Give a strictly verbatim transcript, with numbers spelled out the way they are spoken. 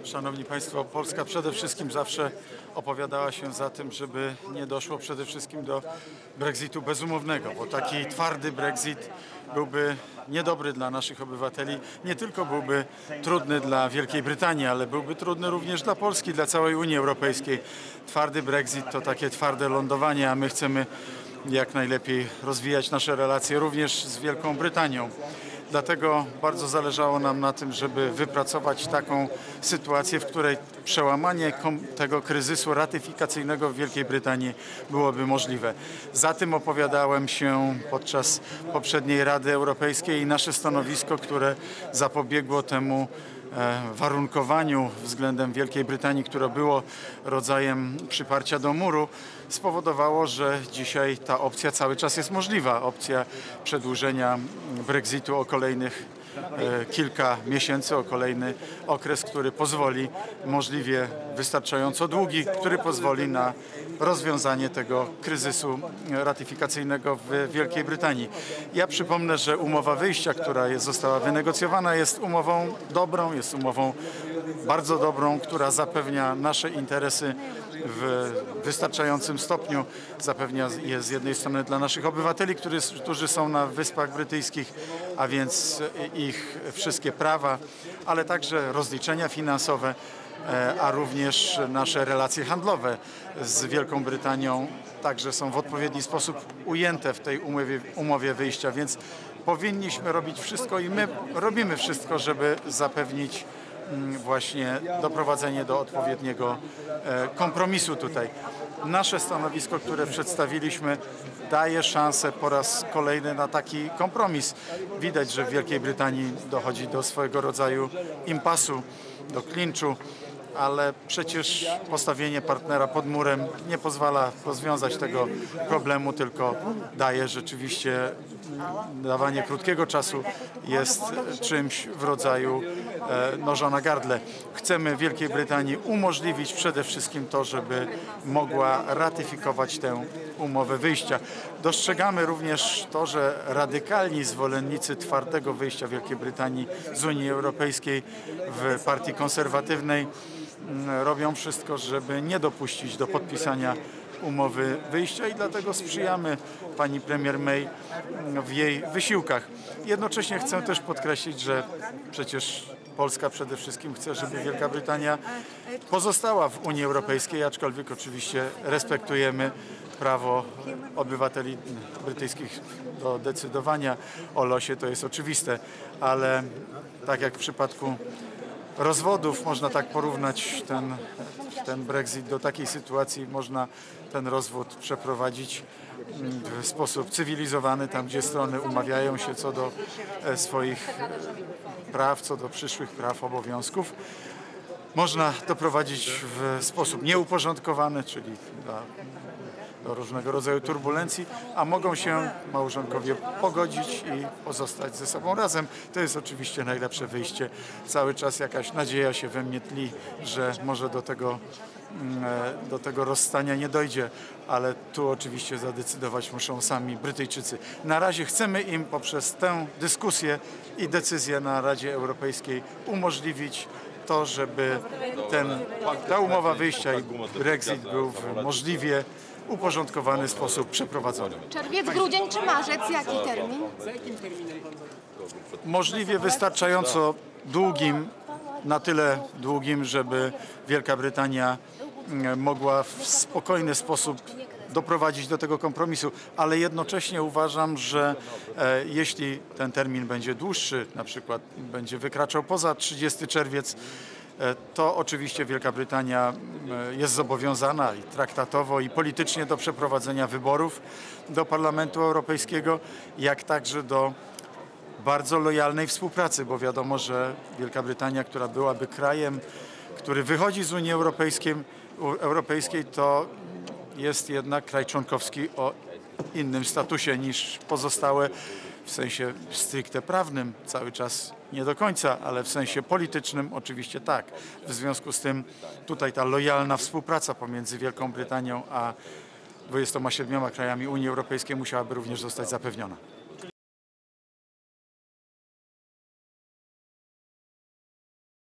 Szanowni Państwo, Polska przede wszystkim zawsze opowiadała się za tym, żeby nie doszło przede wszystkim do Brexitu bezumownego, bo taki twardy Brexit byłby niedobry dla naszych obywateli. Nie tylko byłby trudny dla Wielkiej Brytanii, ale byłby trudny również dla Polski, dla całej Unii Europejskiej. Twardy Brexit to takie twarde lądowanie, a my chcemy jak najlepiej rozwijać nasze relacje również z Wielką Brytanią. Dlatego bardzo zależało nam na tym, żeby wypracować taką sytuację, w której przełamanie tego kryzysu ratyfikacyjnego w Wielkiej Brytanii byłoby możliwe. Za tym opowiadałem się podczas poprzedniej Rady Europejskiej i nasze stanowisko, które zapobiegło temu warunkowaniu względem Wielkiej Brytanii, które było rodzajem przyparcia do muru, spowodowało, że dzisiaj ta opcja cały czas jest możliwa. Opcja przedłużenia Brexitu o kolejnych e, kilka miesięcy, o kolejny okres, który pozwoli, możliwie wystarczająco długi, który pozwoli na rozwiązanie tego kryzysu ratyfikacyjnego w Wielkiej Brytanii. Ja przypomnę, że umowa wyjścia, która jest, została wynegocjowana, jest umową dobrą, jest umową bardzo dobrą, która zapewnia nasze interesy w wystarczającym stopniu, zapewnia je z jednej strony dla naszych obywateli, którzy, którzy są na Wyspach Brytyjskich, a więc ich wszystkie prawa, ale także rozliczenia finansowe, a również nasze relacje handlowe z Wielką Brytanią także są w odpowiedni sposób ujęte w tej umowie, umowie wyjścia, więc powinniśmy robić wszystko i my robimy wszystko, żeby zapewnić właśnie doprowadzenie do odpowiedniego kompromisu tutaj. Nasze stanowisko, które przedstawiliśmy, daje szansę po raz kolejny na taki kompromis. Widać, że w Wielkiej Brytanii dochodzi do swojego rodzaju impasu, do klinczu, ale przecież postawienie partnera pod murem nie pozwala rozwiązać tego problemu, tylko daje rzeczywiście, dawanie krótkiego czasu jest czymś w rodzaju e, noża na gardle. Chcemy Wielkiej Brytanii umożliwić przede wszystkim to, żeby mogła ratyfikować tę umowę wyjścia. Dostrzegamy również to, że radykalni zwolennicy twardego wyjścia Wielkiej Brytanii z Unii Europejskiej w partii konserwatywnej robią wszystko, żeby nie dopuścić do podpisania umowy wyjścia i dlatego sprzyjamy pani premier May w jej wysiłkach. Jednocześnie chcę też podkreślić, że przecież Polska przede wszystkim chce, żeby Wielka Brytania pozostała w Unii Europejskiej, aczkolwiek oczywiście respektujemy prawo obywateli brytyjskich do decydowania o losie, to jest oczywiste, ale tak jak w przypadku rozwodów można tak porównać ten, ten Brexit do takiej sytuacji, można ten rozwód przeprowadzić w sposób cywilizowany, tam gdzie strony umawiają się co do swoich praw, co do przyszłych praw, obowiązków. Można doprowadzić w sposób nieuporządkowany, czyli dla do różnego rodzaju turbulencji, a mogą się małżonkowie pogodzić i pozostać ze sobą razem. To jest oczywiście najlepsze wyjście. Cały czas jakaś nadzieja się we mnie tli, że może do tego, do tego rozstania nie dojdzie, ale tu oczywiście zadecydować muszą sami Brytyjczycy. Na razie chcemy im poprzez tę dyskusję i decyzję na Radzie Europejskiej umożliwić to, żeby ten, ta umowa wyjścia i Brexit był w możliwie uporządkowany sposób przeprowadzony. Czerwiec, grudzień czy marzec? Jaki termin? Możliwie wystarczająco długim, na tyle długim, żeby Wielka Brytania mogła w spokojny sposób doprowadzić do tego kompromisu, ale jednocześnie uważam, że e, jeśli ten termin będzie dłuższy, na przykład będzie wykraczał poza trzydziesty czerwiec, to oczywiście Wielka Brytania jest zobowiązana i traktatowo, i politycznie do przeprowadzenia wyborów do Parlamentu Europejskiego, jak także do bardzo lojalnej współpracy, bo wiadomo, że Wielka Brytania, która byłaby krajem, który wychodzi z Unii Europejskiej, Europejskiej to jest jednak kraj członkowski o innym statusie niż pozostałe, w sensie stricte prawnym cały czas nie do końca, ale w sensie politycznym oczywiście tak. W związku z tym tutaj ta lojalna współpraca pomiędzy Wielką Brytanią a dwudziestoma siedmioma krajami Unii Europejskiej musiałaby również zostać zapewniona.